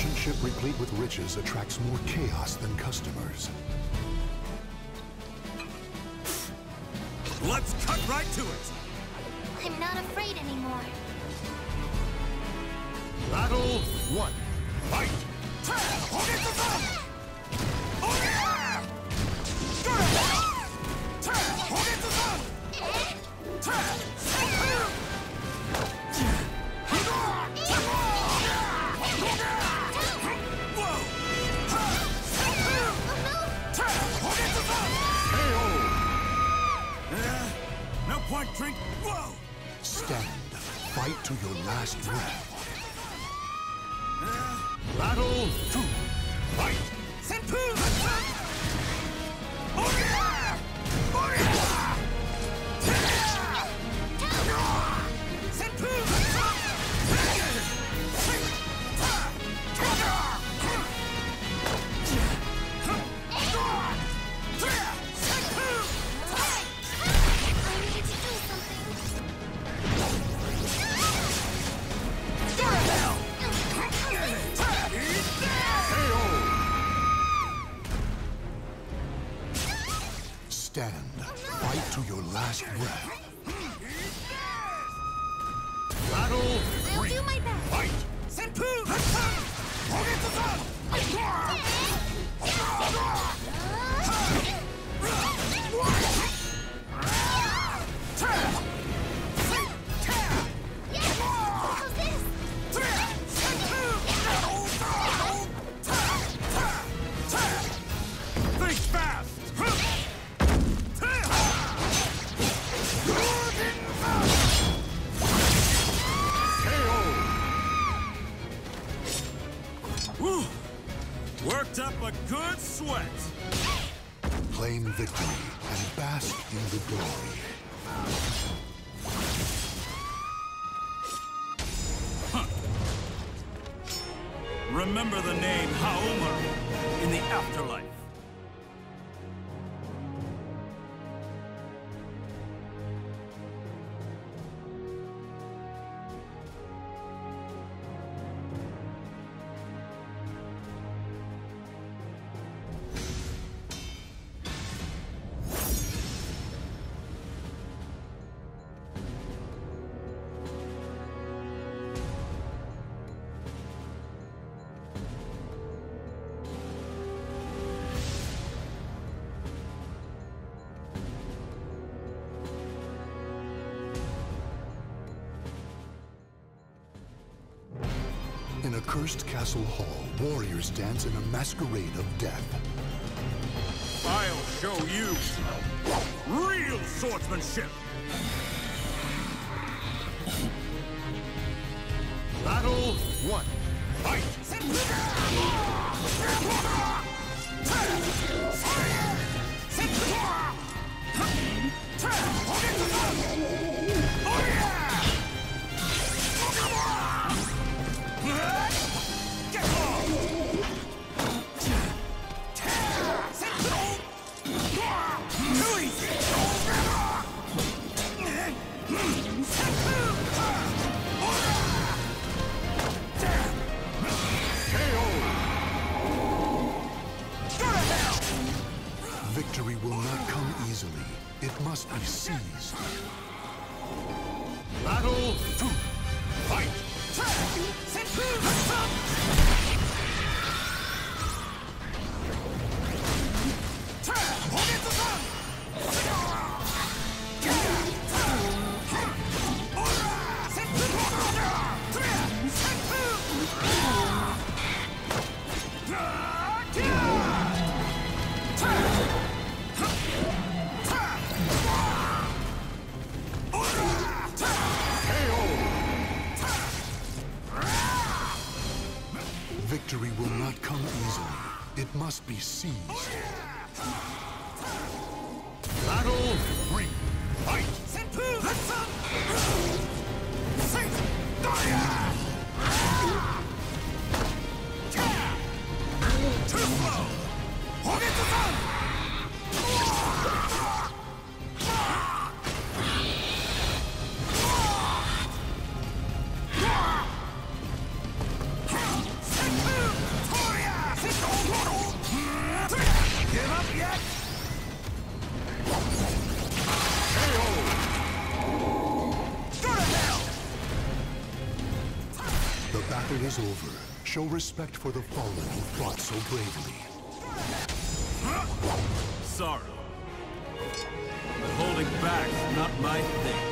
merchant ship replete with riches attracts more chaos than customers. Let's cut right to it! I'm not afraid anymore. Battle 1. Fight! No point drink. Whoa! Stand. Fight to your last breath. Battle 2. Fight! Senpu! Stand. Fight to your last breath. Battle 3. I'll do my best. Fight! Senpu! Think fast! Whew. Worked up a good sweat. Claim victory and bask in the glory. Remember the name Haohmaru in the afterlife. In a cursed castle hall, warriors dance in a masquerade of death. I'll show you real swordsmanship. Battle 1. Fight! Victory will not come easily. It must be seized. Battle 2. Fight! Victory will not come easily. It must be seized. Battle 3. Fight! Too slow! up yet? Go to hell! The battle is over. Show respect for the fallen who fought so bravely. Sorry. But holding back's not my thing.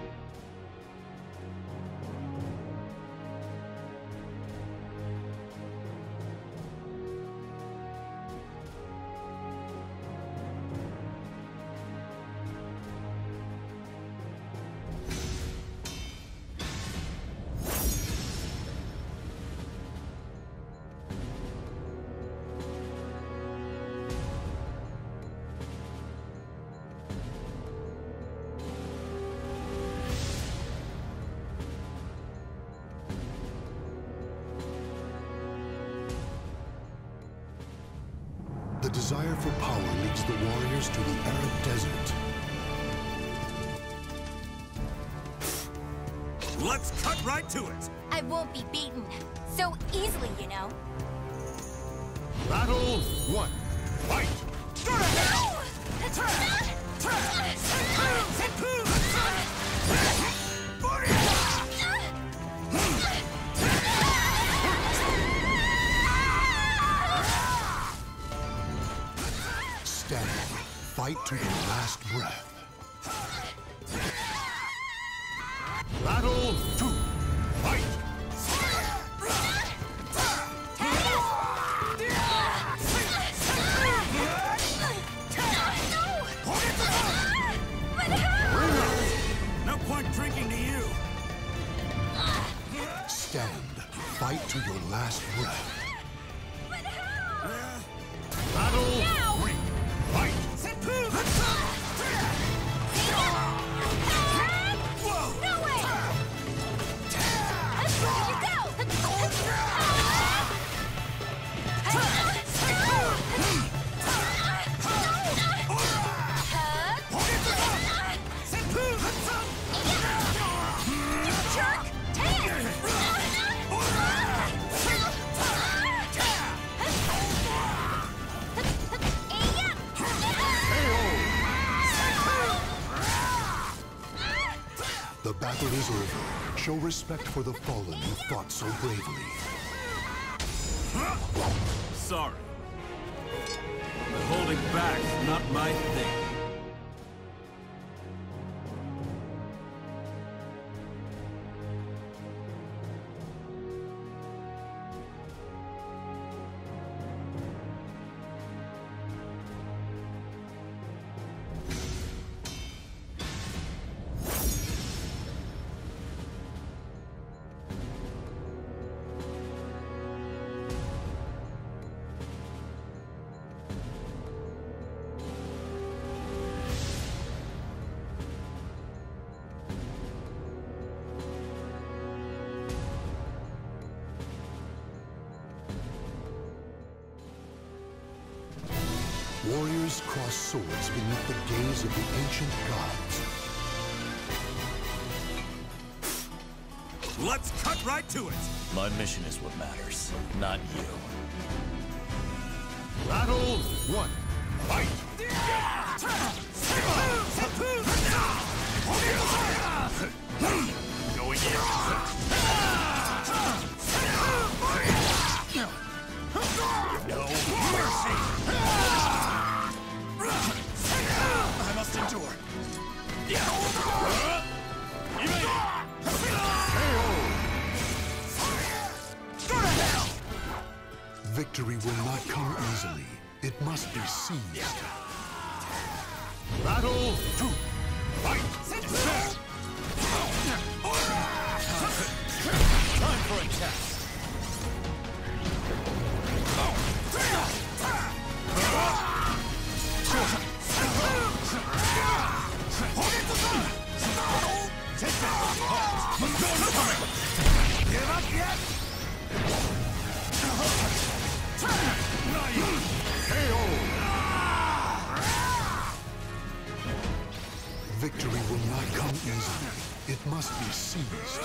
The desire for power leads the warriors to the arid desert. Let's cut right to it! I won't be beaten so easily, you know. Battle 1. Fight! Go to hell! Stand. Fight to your last breath. Battle 2. Fight! No point drinking to you! Stand. Fight to your last breath. Battle 3. Fight! No way! Where you go? Jerk! The battle is over. Show respect for the fallen who fought so bravely. Sorry. But holding back's not my thing. Warriors cross swords beneath the gaze of the ancient gods. Let's cut right to it! My mission is what matters, not you. Battle 1. Fight! Going in. No mercy! I must endure. Victory will not come easily. It must be seized. Battle 2. Fight! Time for a test. Give up yet? Victory will not come easily. It must be seized.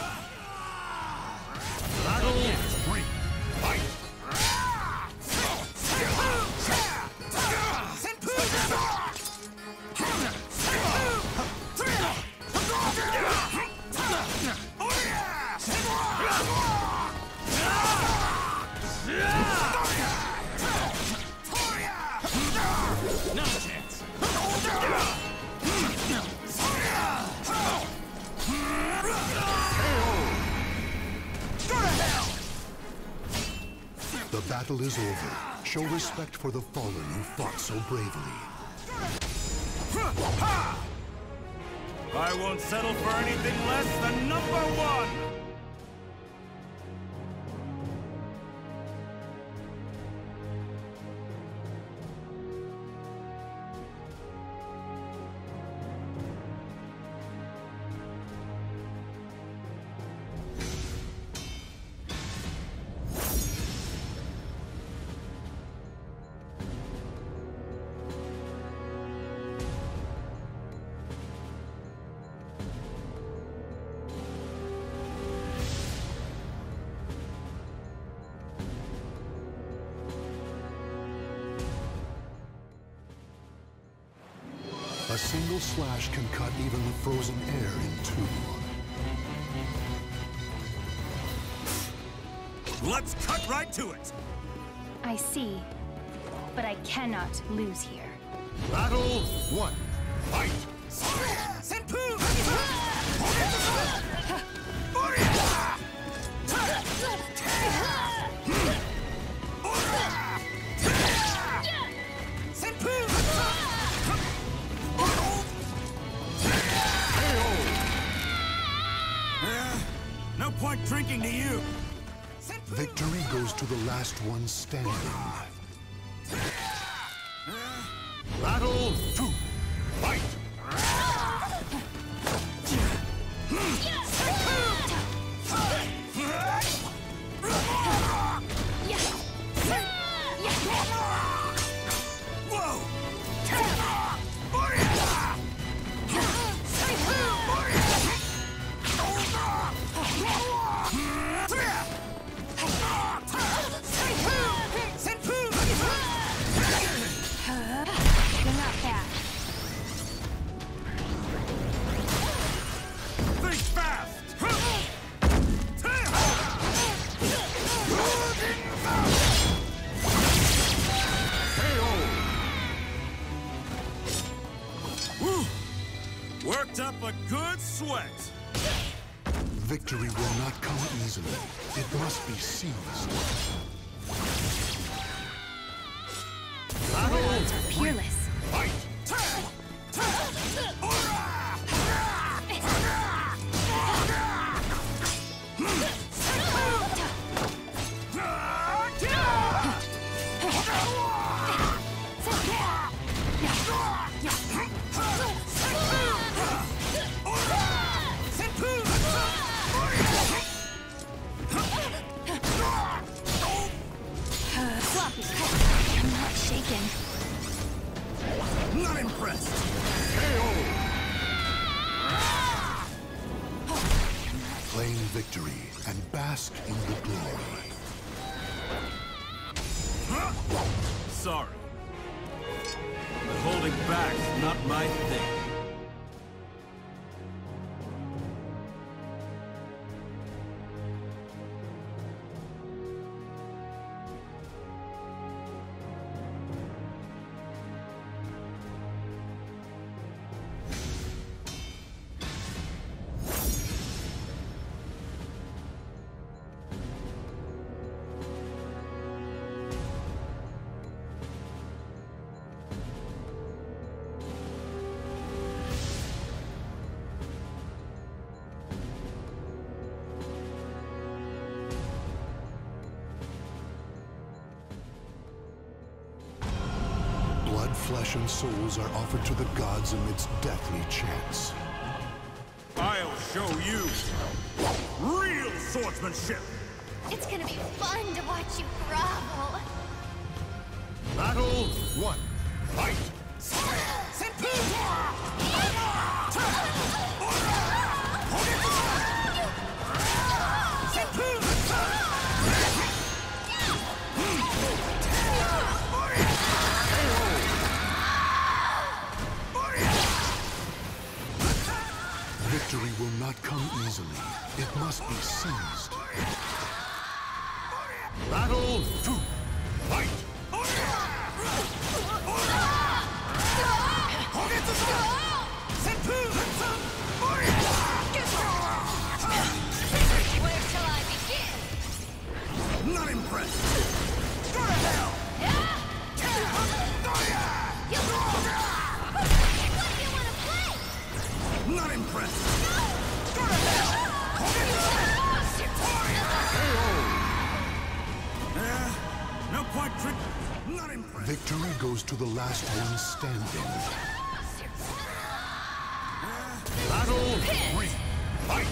Battle 3. Fight! The battle is over. Show respect for the fallen who fought so bravely. I won't settle for anything less than #1! A single slash can cut even the frozen air in two. Let's cut right to it! I see, but I cannot lose here. Battle 1. Fight! No point drinking to you! Victory goes to the last one standing. Battle 2. Fight! Worked up a good sweat. Victory will not come easily. It must be seized. Battle peerless. Fight! I'm not shaken. Not impressed. Claim victory and bask in the glory. Sorry. But holding back's not my thing. Blood, flesh, and souls are offered to the gods amidst deathly chants. I'll show you real swordsmanship! It's gonna be fun to watch you grovel. Battle 1. Fight! Victory will not come easily. It must be seized. Battle 2. Fight! Where shall I begin? Not impressed. Victory goes to the last one standing. Battle 3. Fight!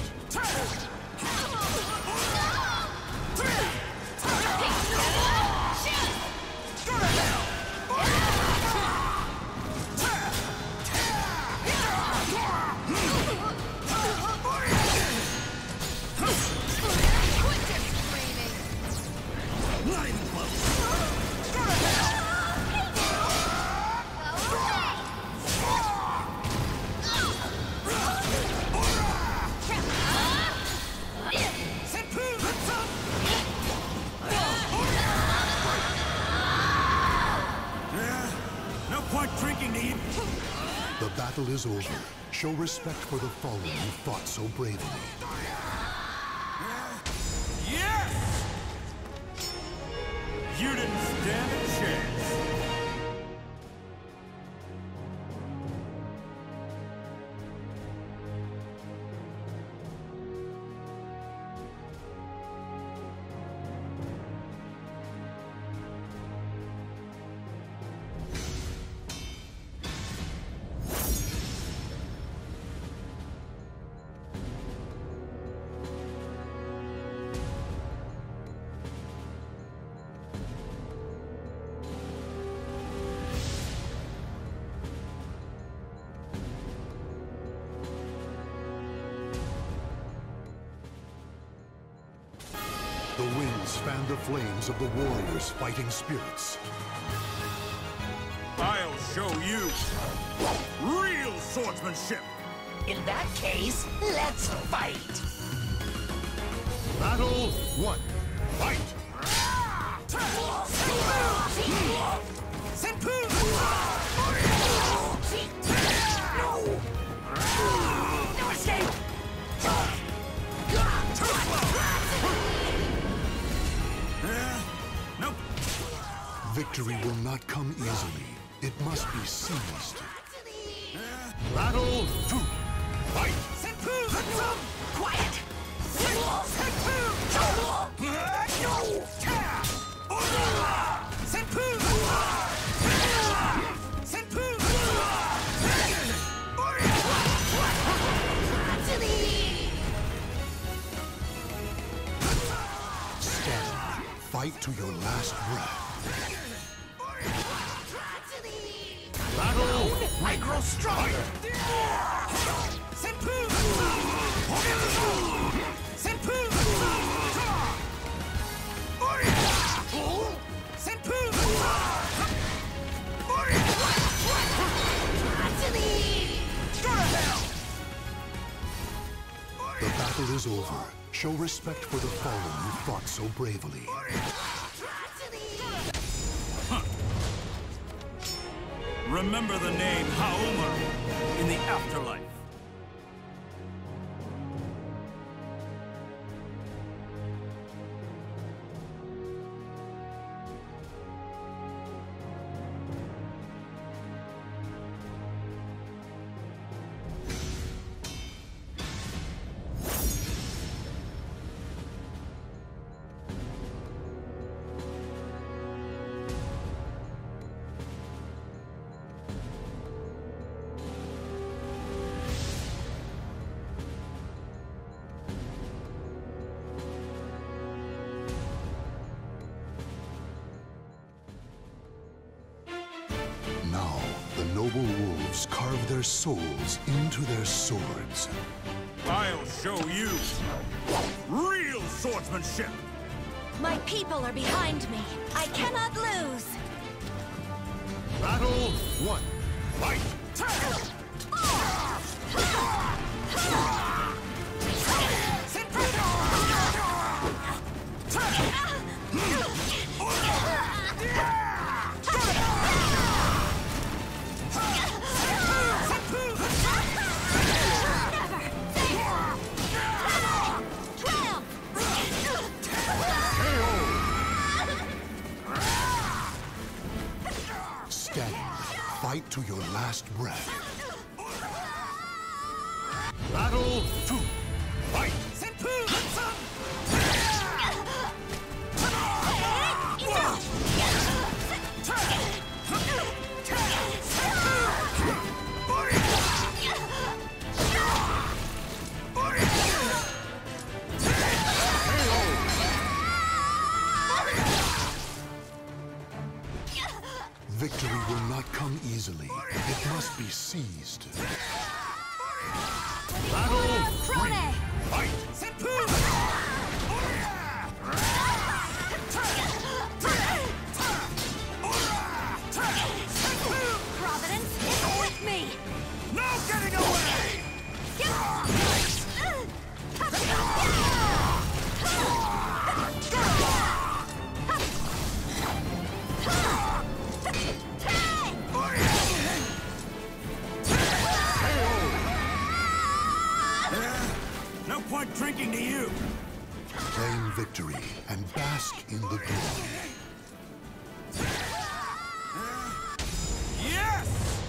The battle is over. Show respect for the fallen who fought so bravely. Yes! You didn't stand a chance. The winds fan the flames of the warriors' fighting spirits. I'll show you real swordsmanship. In that case, let's fight! Battle 1. Fight! No escape! Nope. Victory will not come easily. It must be seized. Battle 2. Fight! Quiet! Stand. Fight to your last breath. Battle! I grow stronger! The battle is over. Show respect for the fallen who fought so bravely. Remember the name Haohmaru in the afterlife. Now, the noble wolves carve their souls into their swords. I'll show you real swordsmanship. My people are behind me. I cannot lose. Battle 1. Fight! Stand. Fight to your last breath. Battle 2. Fight! Victory will not come easily. It must be seized. Battle Prone! fight! Providence is with me! No getting away! No point drinking to you! Claim victory and bask in the glory. Yes!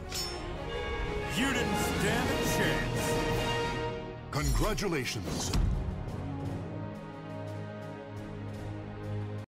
You didn't stand a chance. Congratulations!